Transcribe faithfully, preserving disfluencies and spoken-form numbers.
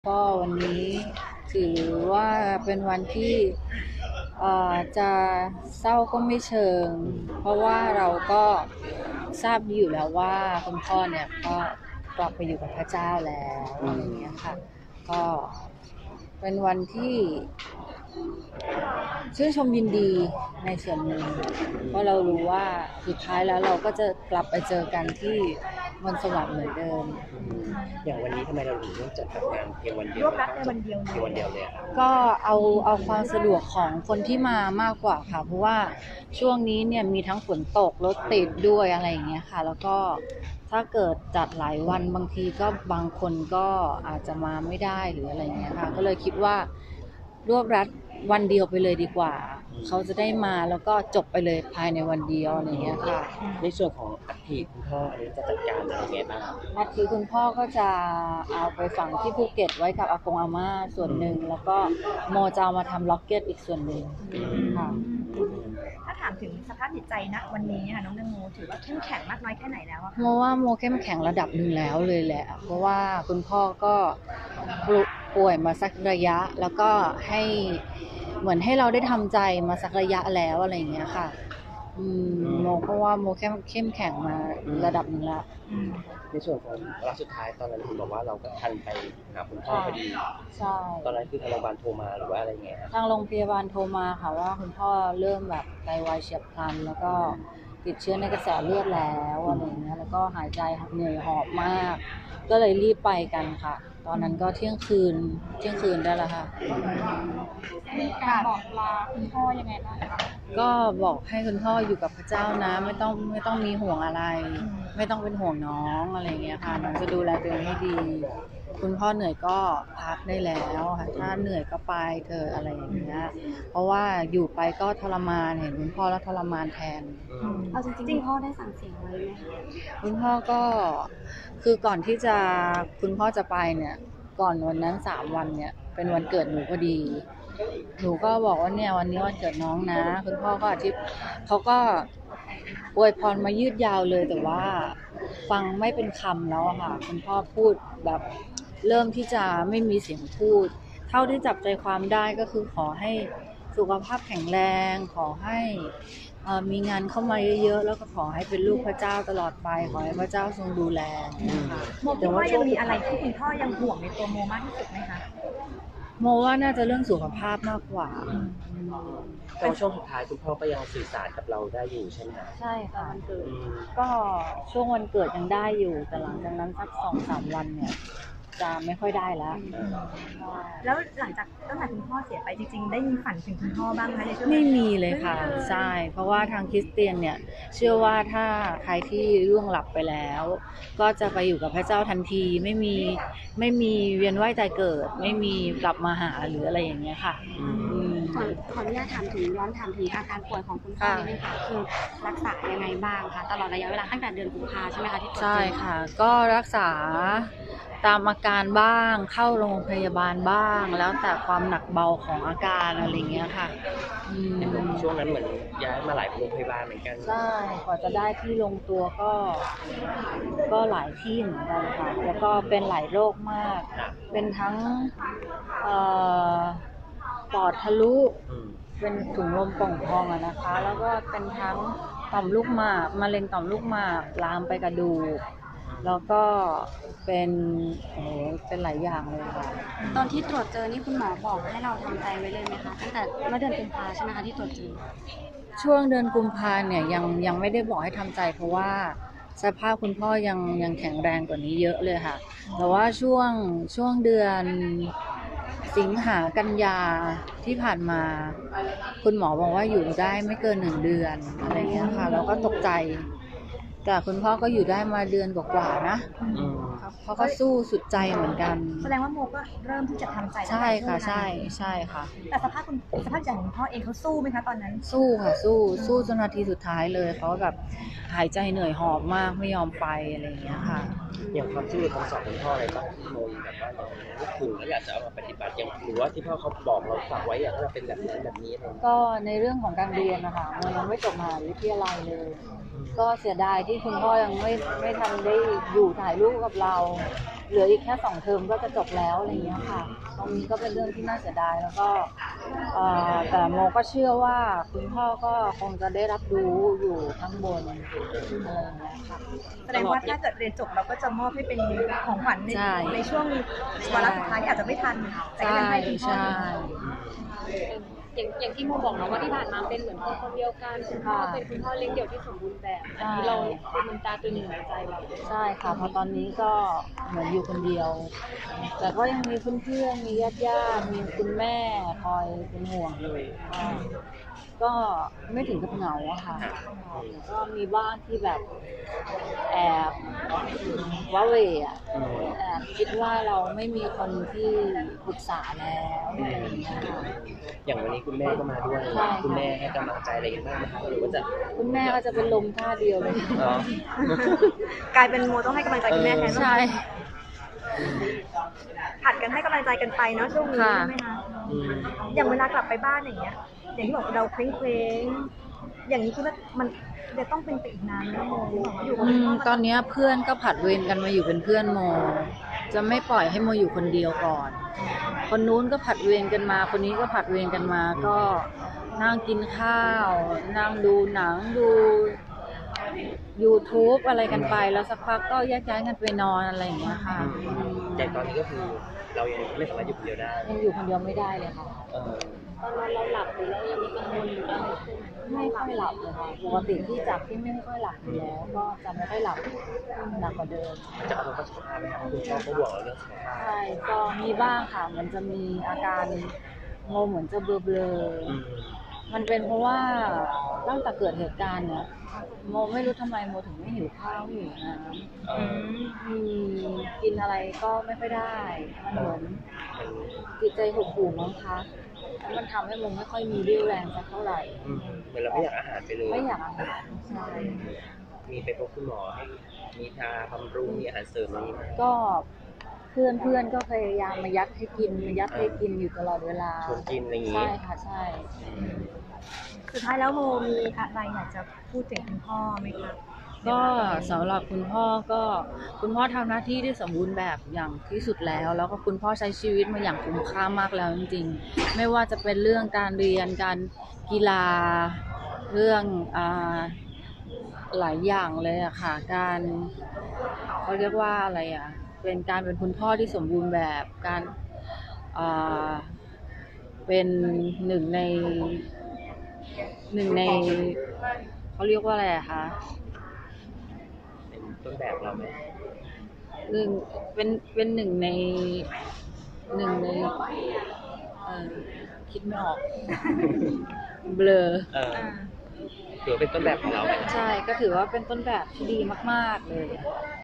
ก็วันนี้ถือว่าเป็นวันที่เอ่อจะเศร้าก็ไม่เชิงเพราะว่าเราก็ทราบดีอยู่แล้วว่าคุณพ่อเนี่ยก็กลับไปอยู่กับพระเจ้าแล้วอะไรอย่างเงี้ยค่ะก็เป็นวันที่ชื่นชมยินดีในส่วนหนึ่งเพราะเรารู้ว่าสุดท้ายแล้วเราก็จะกลับไปเจอกันที่บนสวรรค์เหมือนเดิมอย่างวันนี้ทำไมเราถึงต้องจัดงานเพียงวันเดียวรวบรัดในวันเดียวเลเพียงวันเดียวเลยยอะครับก็เอาเอาความสะดวกของคนที่มามากกว่าค่ะเพราะว่าช่วงนี้เนี่ยมีทั้งฝนตกรถติดด้วยอะไรอย่างเงี้ยค่ะแล้วก็ถ้าเกิดจัดหลายวันบางทีก็บางคนก็อาจจะมาไม่ได้หรืออะไรอย่างเงี้ยค่ะก็เลยคิดว่ารวบรัดวันเดียวไปเลยดีกว่าเขาจะได้มาแล้วก็จบไปเลยภายในวันเดียวอะไรอย่างเงี้ยค่ะในส่วนของอัฐิคุณพ่ออันนี้จะจัดการอะไรยังไงบ้างครับอัฐิคุณพ่อก็จะเอาไปฝังที่ภูเก็ตไว้กับอากงอาม่าส่วนหนึ่งแล้วก็โมจะเอามาทำล็อกเก็ตอีกส่วนหนึ่งค่ะถ้าถามถึงสภาพจิตใจณวันนี้ค่ะน้องแตงโมถือว่าเข้มแข็งมากน้อยแค่ไหนแล้วอะคะโมว่าโมเข้มแข็งระดับหนึ่งแล้วเลยแหละเพราะว่าคุณพ่อก็ป่วยมาสักระยะแล้วก็ให้เหมือนให้เราได้ทำใจมาสักระยะแล้วอะไรอย่างเงี้ยค่ะอืมโมก็ว่าโมเข้มเข้มแข็งมาระดับหนึ่งแล้วอืมในส่วนของวาระสุดท้ายตอนนั้นคุณบอกว่าเราก็ทันไปหาคุณพ่อพอดีใช่ตอนนั้นคือทางโรงพยาบาลโทรมาหรือว่าอะไรไงครับทางโรงพยาบาลโทรมาค่ะว่าคุณพ่อเริ่มแบบไตวายเฉียบพลันแล้วก็ติดเชื้อในกระแสเลือดแล้วอะไรอย่างเงี้ยแล้วก็หายใจเหนื่อยหอบมาก ก็เลยรีบไปกันค่ะ ตอนนั้นก็เที่ยงคืนเที่ยงคืนได้แล้วค่ะมีการบอกลาคุณพ่อยังไงบ้างคะก็บอกให้คุณพ่ออยู่กับพระเจ้านะไม่ต้องไม่ต้องมีห่วงอะไร ไม่ต้องเป็นห่วงน้องอะไรอย่างเงี้ยค่ะน้องจะดูแลตัวเองให้ดี คุณพ่อเหนื่อยก็พักได้แล้วค่ะถ้าเหนื่อยก็ไปเธออะไรอย่างเงี้ยเพราะว่าอยู่ไปก็ทรมานเห็นคุณพ่อแล้วทรมานแทนเอาจริงๆคุณพ่อได้สั่งเสียงไว้ไหมคะคุณพ่อก็คือก่อนที่จะคุณพ่อจะไปเนี่ยก่อนวันนั้นสามวันเนี่ยเป็นวันเกิดหนูพอดี หนูก็บอกว่าเนี่ยวันนี้วันเกิดน้องนะ คุณพ่อก็อธิบเขาก็อวยพรมายืดยาวเลยแต่ว่าฟังไม่เป็นคำแล้วอะค่ะคุณพ่อพูดแบบเริ่มที่จะไม่มีเสียงพูด เท่าที่จับใจความได้ก็คือขอให้สุขภาพแข็งแรงขอให้เอ่อมีงานเข้ามาเยอะๆแล้วก็ขอให้เป็นลูกพระเจ้าตลอดไปขอให้พระเจ้าทรงดูแลนะคะโมคิดว่ายังมีอะไรที่คุณพ่อยังห่วงในตัวโมมากที่สุดไหมคะโมว่าน่าจะเรื่องสุขภาพมากกว่าแต่ว่าช่วงสุดท้ายคุณพ่อก็ยังสื่อสารกับเราได้อยู่ใช่ไหมครับใช่ค่ะวันเกิดอืมก็ช่วงวันเกิดยังได้อยู่แต่หลังจากนั้นสักสองสามวันเนี่ยจะไม่ค่อยได้แล้วแล้วหลังจากตั้งแต่คุณพ่อเสียไปจริงๆ ได้มีฝันถึงคุณพ่อบ้างไหมในช่วงไม่มีเลยค่ะใช่เพราะว่าทางคริสเตียนเนี่ยเชื่อว่าถ้าใครที่ล่วงหลับไปแล้ว ก็จะไปอยู่กับพระเจ้าทันทีไม่มีไม่มีเวียนว่ายตายเกิด ไม่มีกลับมาหาหรืออะไรอย่างเงี้ยค่ะอืมขอขออนุญาตถามถึงย้อนถามถึงอาการป่วยของคุณพ่อค่ะนิดนึงค่ะคือรักษายังไงบ้างคะตลอดระยะเวลาตั้งแต่เดือนกุมภาใช่ไหมคะที่ตรวจเจอใช่ค่ะ ก็รักษาตามอาการบ้างเข้าโรงพยาบาลบ้าง แล้วแต่ความหนักเบาของอาการอะไรเงี้ยค่ะอืมช่วงนั้นเหมือนย้ายมาหลายโรงพยาบาลเหมือนกันใช่กว่าจะได้ที่ลงตัวก็ ก็หลายที่เหมือนกันค่ะ แล้วก็เป็นหลายโรคมาก เป็นทั้งเอ่อปอดทะลุอืมเป็นถุงลมโป่องพองอะนะคะ แล้วก็เป็นทั้งต่อมลูกหมากมะเร็งต่อมลูกหมากลามไปกระดูก แล้วก็เป็นโอ้โหเป็นหลายอย่างเลยค่ะตอนที่ตรวจเจอนี่คุณหมอบอกให้เราทำใจไว้เลยไหมคะตั้งแต่เมื่อเดือนกุมภาใช่ไหมคะที่ตรวจเจอช่วงเดือนกุมภาเนี่ยยังยังไม่ได้บอกให้ทำใจเพราะว่าสภาพคุณพ่อยังยังแข็งแรงกว่านี้เยอะเลยค่ะ แต่ว่าช่วงช่วงเดือนสิงหากันยาที่ผ่านมา คุณหมอบอกว่าอยู่ได้ไม่เกินหนึ่งเดือนอะไรเงี้ยค่ะเราก็ตกใจ แต่คุณพ่อก็อยู่ได้มาเดือนกว่าๆนะอืมเขาก็สู้สุดใจเหมือนกันแสดงว่าโมก็เริ่มที่จะทำใจใช่ค่ะตั้งแต่ใช่ช่วงนั้นใช่ค่ะแต่สภาพคุณสภาพใจของคุณพ่อเองเขาสู้ไหมคะตอนนั้นสู้ค่ะสู้สู้จนนาทีสุดท้ายเลยเขาแบบหายใจเหนื่อยหอบมากไม่ยอมไปอะไรอย่างเงี้ยค่ะอย่างความที่มีคำสอนคุณพ่ออะไรบ้างที่โมแบบว่าเรานึกถึงแล้วอยากจะเอามาปฏิบัติอย่างหรือว่าที่พ่อเขาบอกเราฝากไว้อยากให้เราเป็นแบบนั้นแบบนี้อะไรอย่างเงี้ยก็ในเรื่องของการเรียนนะคะโมยังไม่จบมหาวิทยาลัยเลย ก็เสียดายที่คุณพ่อยังไม่ไม่ทันได้อยู่ถ่ายรูปกับเราเหลืออีกแค่สองเทอมก็จะจบแล้วอะไรอย่างเงี้ยค่ะตรงนี้ก็เป็นเรื่องที่น่าเสียดายแล้วก็เอ่อแต่โมก็เชื่อว่าคุณพ่อก็คงจะได้รับรู้อยู่ข้างบนอะไรอย่างเงี้ยค่ะแสดงว่าถ้าเกิดเรียนจบเราก็จะมอบให้เป็นของขวัญในใช่ในช่วงวาระสุดท้ายที่อาจจะไม่ทันแต่ก็ใช่ยังให้คุณพ่อใช่อย่างอย่างที่โมบอกนะว่าที่ผ่านมาเป็นเหมือนคนคนเดียวกันคุณพ่อเป็นคุณพ่อเลี้ยงเดี่ยวที่สมบูรณ์แบบอันนี้เราเป็นมันตาตึงอยู่ในใจเราใช่ค่ะเพราะตอนนี้ก็เหมือนอยู่คนเดียว แต่ก็ยังมีเพื่อนๆมีญาติญาติๆมีคุณแม่คอยเป็นห่วงอยู่ก็ก็ไม่ถึงกับเหงาอะค่ะก็มีบ้างที่แบบแอบว้าเหวอะแอบคิดว่าเราไม่มีคนที่ปรึกษาแล้วอะไรอย่างเงี้ยค่ะอย่างวันนี้คุณแม่ก็มาด้วยใช่ค่ะคุณแม่ให้กำลังใจอะไรกันบ้างไหมคะหรือว่าจะคุณแม่ก็จะเป็นลมท่าเดียวเลยอ๋อกลายเป็นโมต้องให้กำลังใจคุณแม่แทนใช่ผัดกันให้กำลังใจกันไปเนาะช่วงนี้ค่ะใช่ไหมคะอืมอย่างเวลากลับไปบ้านอย่างเงี้ย อย่างที่บอกเราเคว้งเคว้งๆอย่างนี้คิดว่ามันจะต้องเป็นไปอีกนานไหมนะโมอยู่กับอืคุณมพ่อตอนเนี้ยเพื่อนก็ผัดเวรกันมาอยู่เป็นเพื่อนโม จะไม่ปล่อยให้โมอยู่คนเดียวก่อน คนนู้นก็ผัดเวรกันมา คนนี้ก็ผัดเวรกันมา ก็นั่งกินข้าว นั่งดูหนังดู YouTube อะไรกันไป แล้วสักพักก็แยกย้ายกันไปนอนอะไรอย่างเงี้ยค่ะอืมแต่ตอนนี้ก็คือเรายังไม่สามารถอยู่คนเดียวได้ยังอยู่คนเดียวไม่ได้เลยค่ะเออตอนนอนเราหลับหรือเรายังมีกังวลอยู่อะไรขึ้นไม่ค่อยหลับเลยค่ะ ปกติที่จากที่ไม่ค่อยหลับอยู่แล้ว ก็จะไม่ค่อยหลับหนักกว่าเดิมมันจะกระทบกับสุขภาพไหมครับคุณพ่อก็ห่วงเราเรื่องสุขภาพใช่ ก็มีบ้างค่ะ มันจะมีอาการโมเหมือนจะเบลออืมๆมันเป็นเพราะว่าตั้งแต่เกิดเหตุการณ์เนี่ยโมไม่รู้ทำไมโมถึงไม่หิวข้าวไม่หิวน้เออำอืมกินอะไรก็ไม่ค่อยได้ มันเหมือนมันจิตใจหดหู่มั้งคะแล้วมันทำให้โมไม่ค่อยมีเรี่ยวแรงสักเท่าไหร่อืมเหมือนเราไม่อยากอาหารไปเลยไม่อยากอาหารใช่มีไปพบคุณหมอให้มีทาบำรุงมีอาหารเสริมอะไรอย่างนี้ไหมก็เพื่อนเพื่อนๆก็พยายามมายัดให้กินมายัดให้กินอยู่ตลอดเวลาชวนกินอะไรอย่างนี้ใช่ค่ะใช่สุดท้ายแล้วโมมีอะไรอยากจะพูดถึงคุณพ่อไหมคะก็สำหรับคุณพ่อก็คุณพ่อทำหน้าที่ได้สมบูรณ์แบบอย่างที่สุดแล้ว แล้วก็คุณพ่อใช้ชีวิตมาอย่างคุ้มค่ามากแล้วจริงๆ ไม่ว่าจะเป็นเรื่องการเรียนการกีฬาเรื่องอ่าหลายอย่างเลยอะค่ะ การเขาเรียกว่าอะไรอะเป็นการเป็นคุณพ่อที่สมบูรณ์แบบการอ่าเป็นหนึ่งในหนึ่งในเขาเรียกว่าอะไรอะคะเป็นต้นแบบเราไหมหนึ่งเป็นเป็นหนึ่งในหนึ่งในเออคิดไม่ออก เบลอเออถือว่าเป็นต้นแบบของเราไหมใช่ก็ถือว่าเป็นต้นแบบที่ดีมาก ๆ เลย